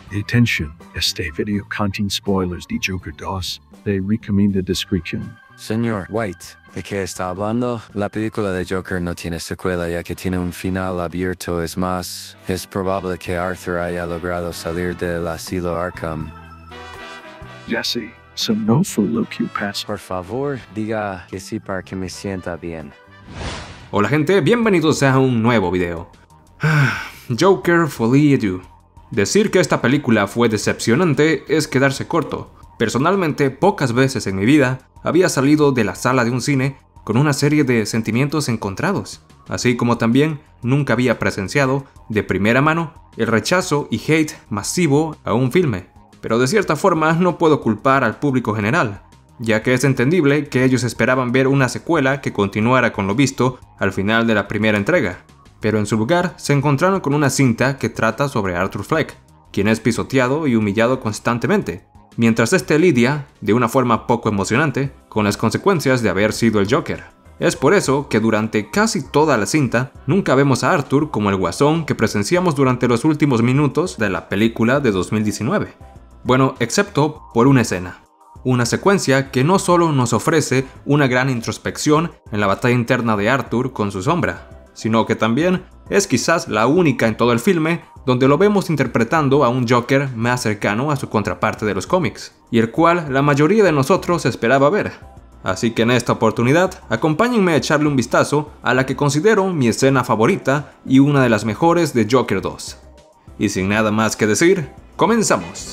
Attention, este video contiene spoilers de Joker 2. Te recomiendo discreción. Señor White, ¿de qué está hablando? La película de Joker no tiene secuela ya que tiene un final abierto. Es más, es probable que Arthur haya logrado salir del asilo Arkham. Jesse, eso no fue lo que pasó. Por favor, diga que sí para que me sienta bien. Hola gente, bienvenidos a un nuevo video. Joker Folie à Deux. Decir que esta película fue decepcionante es quedarse corto. Personalmente, pocas veces en mi vida había salido de la sala de un cine con una serie de sentimientos encontrados, así como también nunca había presenciado de primera mano el rechazo y hate masivo a un filme. Pero de cierta forma no puedo culpar al público general, ya que es entendible que ellos esperaban ver una secuela que continuara con lo visto al final de la primera entrega. Pero en su lugar se encontraron con una cinta que trata sobre Arthur Fleck, quien es pisoteado y humillado constantemente, mientras este lidia, de una forma poco emocionante, con las consecuencias de haber sido el Joker. Es por eso que durante casi toda la cinta nunca vemos a Arthur como el guasón que presenciamos durante los últimos minutos de la película de 2019. Bueno, excepto por una escena. Una secuencia que no solo nos ofrece una gran introspección en la batalla interna de Arthur con su sombra, sino que también es quizás la única en todo el filme donde lo vemos interpretando a un Joker más cercano a su contraparte de los cómics, y el cual la mayoría de nosotros esperaba ver. Así que en esta oportunidad, acompáñenme a echarle un vistazo a la que considero mi escena favorita y una de las mejores de Joker 2. Y sin nada más que decir, comenzamos.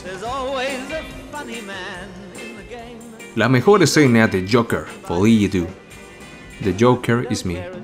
La mejor escena de Joker Folie à Deux. The Joker is me.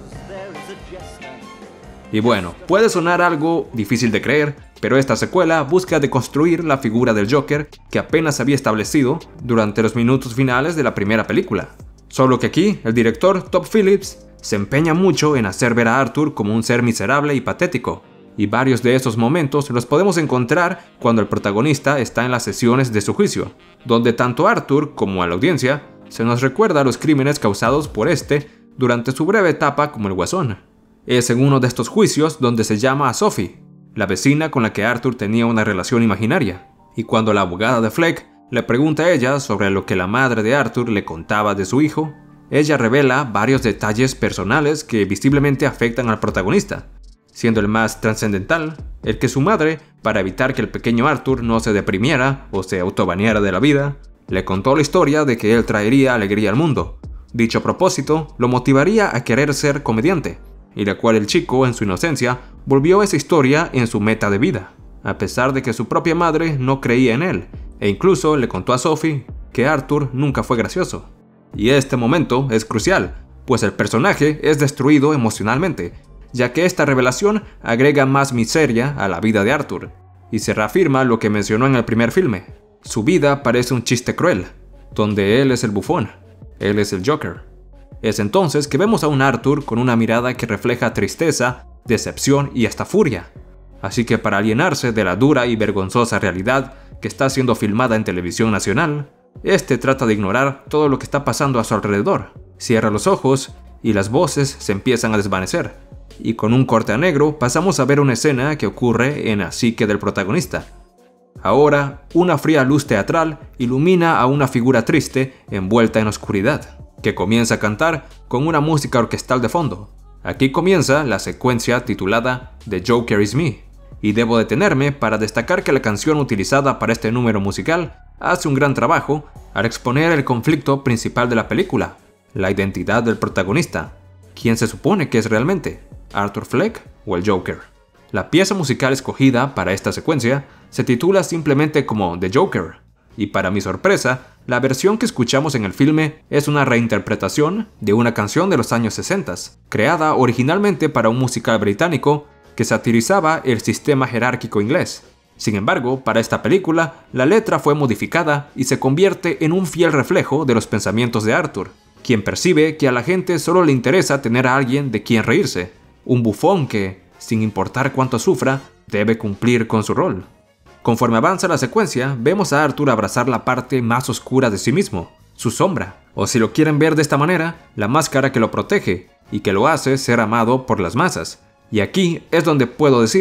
Y bueno, puede sonar algo difícil de creer, pero esta secuela busca deconstruir la figura del Joker que apenas se había establecido durante los minutos finales de la primera película. Solo que aquí, el director Todd Phillips se empeña mucho en hacer ver a Arthur como un ser miserable y patético, y varios de esos momentos los podemos encontrar cuando el protagonista está en las sesiones de su juicio, donde tanto a Arthur como a la audiencia se nos recuerda los crímenes causados por este durante su breve etapa como el Guasón. Es en uno de estos juicios donde se llama a Sophie, la vecina con la que Arthur tenía una relación imaginaria, y cuando la abogada de Fleck le pregunta a ella sobre lo que la madre de Arthur le contaba de su hijo, ella revela varios detalles personales que visiblemente afectan al protagonista, siendo el más trascendental el que su madre, para evitar que el pequeño Arthur no se deprimiera o se autobaneara de la vida, le contó la historia de que él traería alegría al mundo. Dicho propósito lo motivaría a querer ser comediante, y la cual el chico, en su inocencia, volvió esa historia en su meta de vida, a pesar de que su propia madre no creía en él, e incluso le contó a Sophie que Arthur nunca fue gracioso. Y este momento es crucial, pues el personaje es destruido emocionalmente, ya que esta revelación agrega más miseria a la vida de Arthur, y se reafirma lo que mencionó en el primer filme. Su vida parece un chiste cruel, donde él es el bufón, él es el Joker. Es entonces que vemos a un Arthur con una mirada que refleja tristeza, decepción y hasta furia. Así que para alienarse de la dura y vergonzosa realidad que está siendo filmada en televisión nacional, este trata de ignorar todo lo que está pasando a su alrededor. Cierra los ojos y las voces se empiezan a desvanecer. Y con un corte a negro pasamos a ver una escena que ocurre en la psique del protagonista. Ahora, una fría luz teatral ilumina a una figura triste envuelta en oscuridad, que comienza a cantar con una música orquestal de fondo. Aquí comienza la secuencia titulada The Joker is Me, y debo detenerme para destacar que la canción utilizada para este número musical hace un gran trabajo al exponer el conflicto principal de la película, la identidad del protagonista. ¿Quién se supone que es realmente? ¿Arthur Fleck o el Joker? La pieza musical escogida para esta secuencia se titula simplemente como The Joker, y para mi sorpresa, la versión que escuchamos en el filme es una reinterpretación de una canción de los años 60, creada originalmente para un musical británico que satirizaba el sistema jerárquico inglés. Sin embargo, para esta película, la letra fue modificada y se convierte en un fiel reflejo de los pensamientos de Arthur, quien percibe que a la gente solo le interesa tener a alguien de quien reírse, un bufón que, sin importar cuánto sufra, debe cumplir con su rol. Conforme avanza la secuencia, vemos a Arthur abrazar la parte más oscura de sí mismo, su sombra, o si lo quieren ver de esta manera, la máscara que lo protege y que lo hace ser amado por las masas. Y aquí es donde puedo decir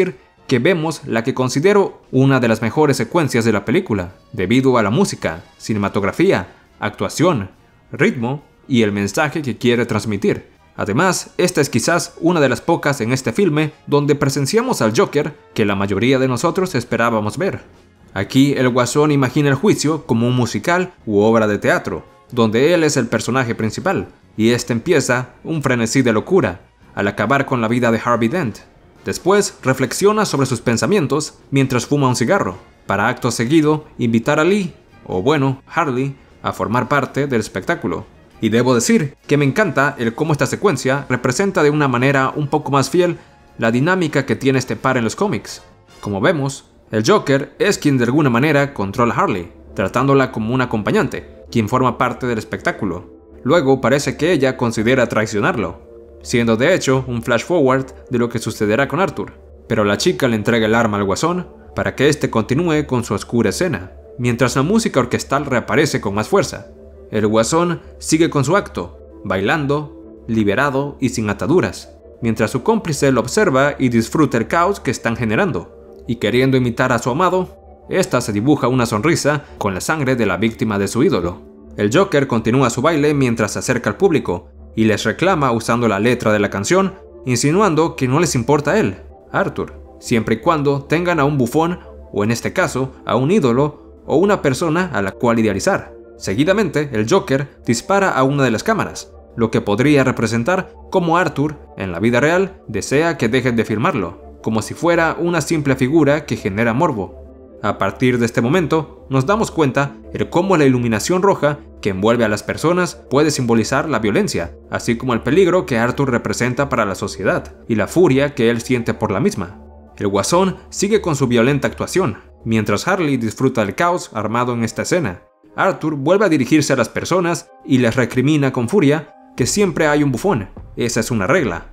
que vemos la que considero una de las mejores secuencias de la película, debido a la música, cinematografía, actuación, ritmo y el mensaje que quiere transmitir. Además, esta es quizás una de las pocas en este filme donde presenciamos al Joker que la mayoría de nosotros esperábamos ver. Aquí el Guasón imagina el juicio como un musical u obra de teatro, donde él es el personaje principal, y este empieza un frenesí de locura, al acabar con la vida de Harvey Dent. Después reflexiona sobre sus pensamientos mientras fuma un cigarro, para acto seguido invitar a Lee, o bueno, Harley, a formar parte del espectáculo. Y debo decir que me encanta el cómo esta secuencia representa de una manera un poco más fiel la dinámica que tiene este par en los cómics. Como vemos, el Joker es quien de alguna manera controla a Harley, tratándola como un acompañante, quien forma parte del espectáculo. Luego parece que ella considera traicionarlo, siendo de hecho un flash forward de lo que sucederá con Arthur. Pero la chica le entrega el arma al Guasón para que éste continúe con su oscura escena, mientras la música orquestal reaparece con más fuerza. El Guasón sigue con su acto, bailando, liberado y sin ataduras, mientras su cómplice lo observa y disfruta el caos que están generando. Y queriendo imitar a su amado, esta se dibuja una sonrisa con la sangre de la víctima de su ídolo. El Joker continúa su baile mientras se acerca al público y les reclama usando la letra de la canción, insinuando que no les importa a él, Arthur, siempre y cuando tengan a un bufón, o en este caso, a un ídolo o una persona a la cual idealizar. Seguidamente, el Joker dispara a una de las cámaras, lo que podría representar cómo Arthur, en la vida real, desea que dejen de filmarlo, como si fuera una simple figura que genera morbo. A partir de este momento, nos damos cuenta de cómo la iluminación roja que envuelve a las personas puede simbolizar la violencia, así como el peligro que Arthur representa para la sociedad, y la furia que él siente por la misma. El Guasón sigue con su violenta actuación, mientras Harley disfruta del caos armado en esta escena. Arthur vuelve a dirigirse a las personas y les recrimina con furia que siempre hay un bufón, esa es una regla,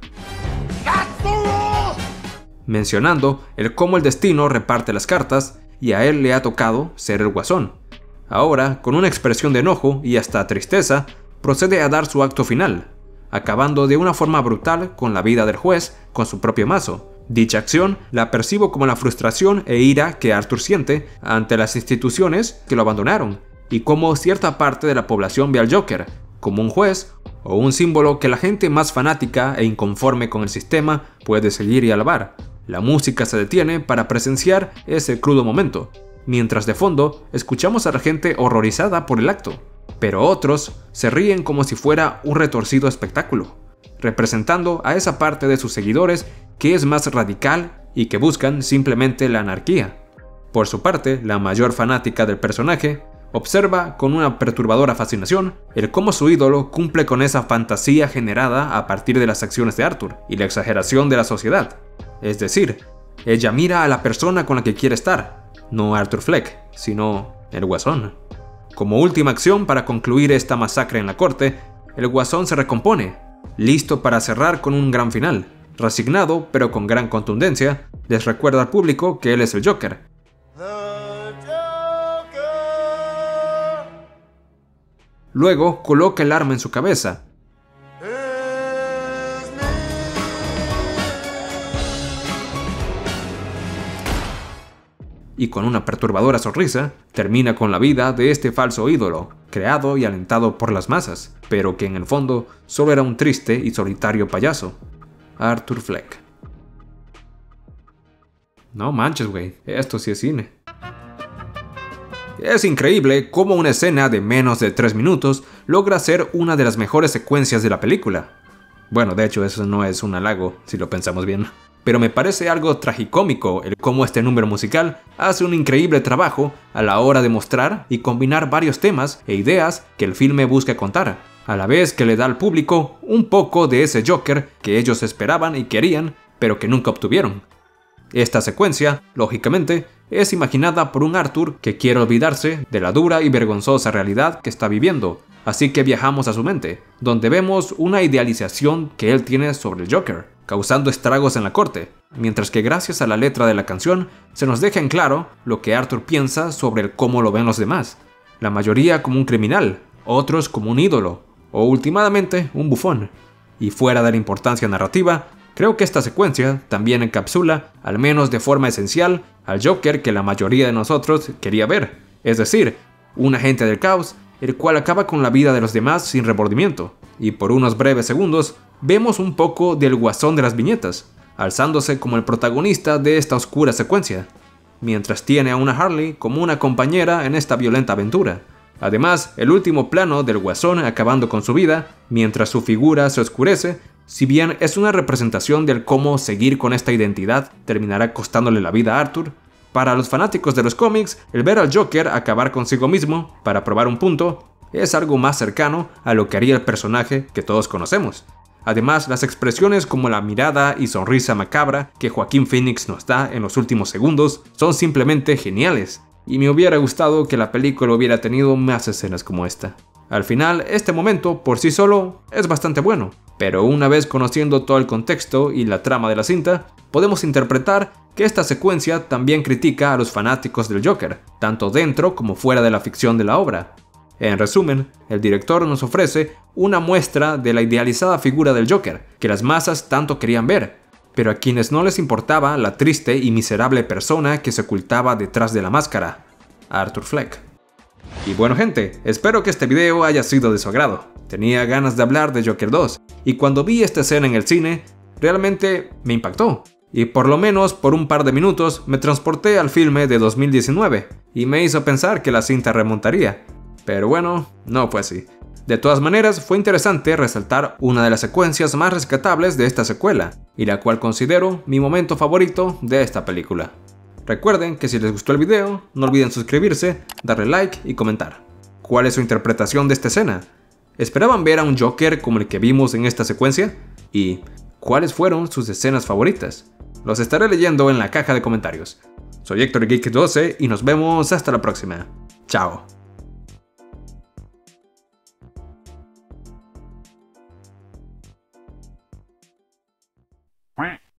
mencionando el cómo el destino reparte las cartas y a él le ha tocado ser el Guasón. Ahora, con una expresión de enojo y hasta tristeza, procede a dar su acto final, acabando de una forma brutal con la vida del juez con su propio mazo. Dicha acción la percibo como la frustración e ira que Arthur siente ante las instituciones que lo abandonaron, y como cierta parte de la población ve al Joker como un juez o un símbolo que la gente más fanática e inconforme con el sistema puede seguir y alabar. La música se detiene para presenciar ese crudo momento, mientras de fondo escuchamos a la gente horrorizada por el acto, pero otros se ríen como si fuera un retorcido espectáculo, representando a esa parte de sus seguidores que es más radical y que buscan simplemente la anarquía. Por su parte, la mayor fanática del personaje observa con una perturbadora fascinación el cómo su ídolo cumple con esa fantasía generada a partir de las acciones de Arthur y la exageración de la sociedad. Es decir, ella mira a la persona con la que quiere estar, no Arthur Fleck, sino el Guasón. Como última acción para concluir esta masacre en la corte, el Guasón se recompone, listo para cerrar con un gran final. Resignado, pero con gran contundencia, les recuerda al público que él es el Joker. Luego coloca el arma en su cabeza. Y con una perturbadora sonrisa, termina con la vida de este falso ídolo, creado y alentado por las masas, pero que en el fondo solo era un triste y solitario payaso, Arthur Fleck. No manches, güey, esto sí es cine. Es increíble cómo una escena de menos de 3 minutos logra ser una de las mejores secuencias de la película. Bueno, de hecho eso no es un halago, si lo pensamos bien. Pero me parece algo tragicómico el cómo este número musical hace un increíble trabajo a la hora de mostrar y combinar varios temas e ideas que el filme busca contar, a la vez que le da al público un poco de ese Joker que ellos esperaban y querían, pero que nunca obtuvieron. Esta secuencia, lógicamente, es imaginada por un Arthur que quiere olvidarse de la dura y vergonzosa realidad que está viviendo, así que viajamos a su mente, donde vemos una idealización que él tiene sobre el Joker, causando estragos en la corte, mientras que gracias a la letra de la canción se nos deja en claro lo que Arthur piensa sobre el cómo lo ven los demás, la mayoría como un criminal, otros como un ídolo, o últimamente un bufón. Y fuera de la importancia narrativa, Creo que esta secuencia también encapsula, al menos de forma esencial, al Joker que la mayoría de nosotros quería ver, es decir, un agente del caos, el cual acaba con la vida de los demás sin remordimiento, y por unos breves segundos vemos un poco del Guasón de las viñetas, alzándose como el protagonista de esta oscura secuencia, mientras tiene a una Harley como una compañera en esta violenta aventura. Además, el último plano del Guasón acabando con su vida, mientras su figura se oscurece, si bien es una representación del cómo seguir con esta identidad terminará costándole la vida a Arthur, para los fanáticos de los cómics, el ver al Joker acabar consigo mismo para probar un punto es algo más cercano a lo que haría el personaje que todos conocemos. Además, las expresiones como la mirada y sonrisa macabra que Joaquín Phoenix nos da en los últimos segundos son simplemente geniales, y me hubiera gustado que la película hubiera tenido más escenas como esta. Al final, este momento por sí solo es bastante bueno, pero una vez conociendo todo el contexto y la trama de la cinta, podemos interpretar que esta secuencia también critica a los fanáticos del Joker, tanto dentro como fuera de la ficción de la obra. En resumen, el director nos ofrece una muestra de la idealizada figura del Joker, que las masas tanto querían ver, pero a quienes no les importaba la triste y miserable persona que se ocultaba detrás de la máscara, Arthur Fleck. Y bueno gente, espero que este video haya sido de su agrado. Tenía ganas de hablar de Joker 2, y cuando vi esta escena en el cine, realmente me impactó. Y por lo menos por un par de minutos me transporté al filme de 2019, y me hizo pensar que la cinta remontaría. Pero bueno, no fue así. De todas maneras, fue interesante resaltar una de las secuencias más rescatables de esta secuela, y la cual considero mi momento favorito de esta película. Recuerden que si les gustó el video, no olviden suscribirse, darle like y comentar. ¿Cuál es su interpretación de esta escena? ¿Esperaban ver a un Joker como el que vimos en esta secuencia? ¿Y cuáles fueron sus escenas favoritas? Los estaré leyendo en la caja de comentarios. Soy Héctor Geek 12 y nos vemos hasta la próxima. Chao.